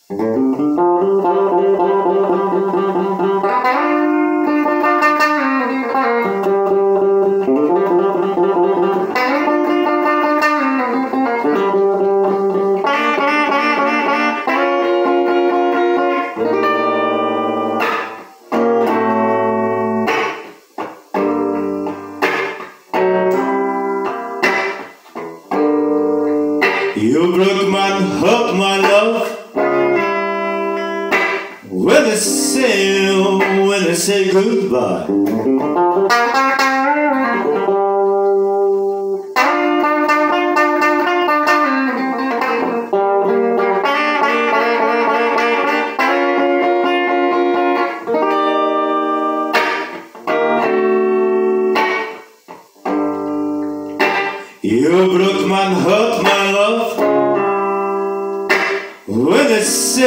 You broke my heart, my love. When I say goodbye. You broke my heart, my love. When I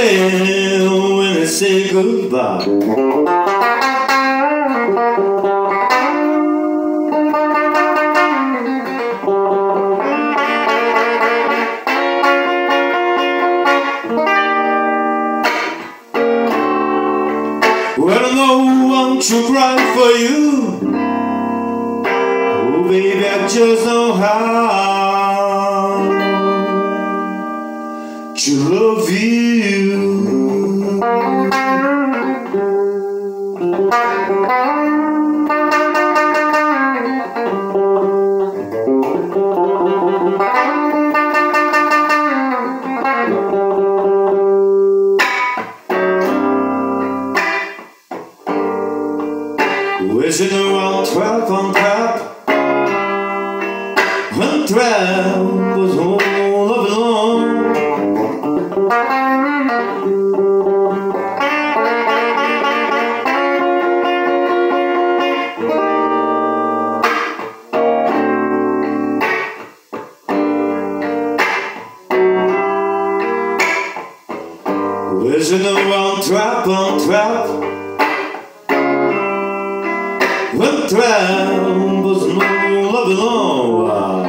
say goodbye. Well, no one to cry for you. Oh, baby, I just know how to love you. Wishing around trap on trap, when trap was all alone. Wishing around trap on trap, when trap was no love alone.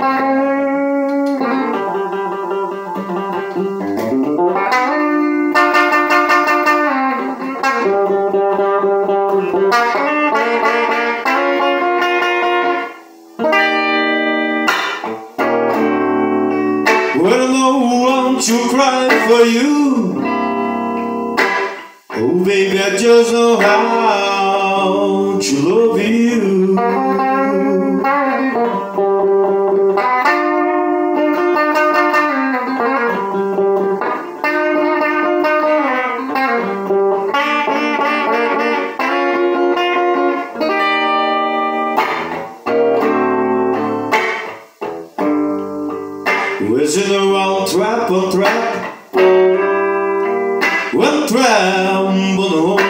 Well, no one to cry for you. Oh, baby, I just know how to love you. Wishing around trap on trap, when trap on the whole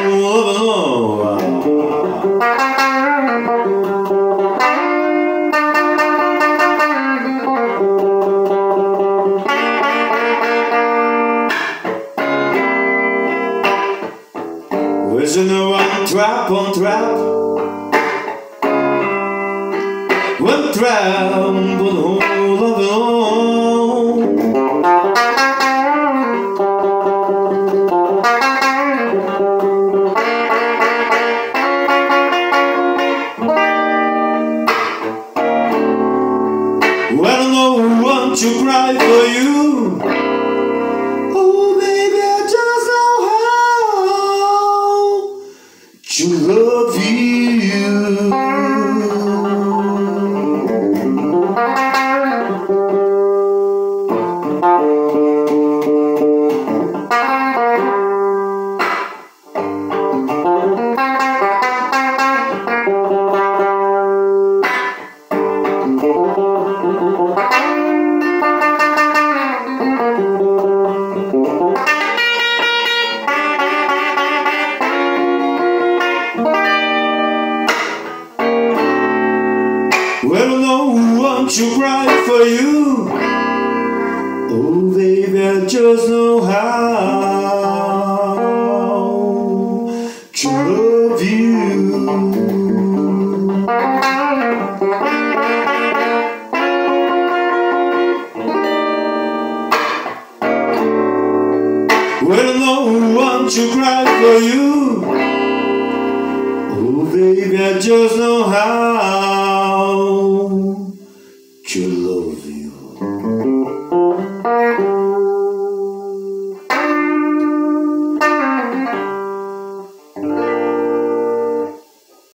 Wishing around trap on trap, when trap on the whole of it all. Well, no one to cry for you. Oh, baby, I just know how to love you. Well, no one to cry for you. Oh, baby, I just know how to love you. Well, when no one to cry for you. Oh baby, I just know how.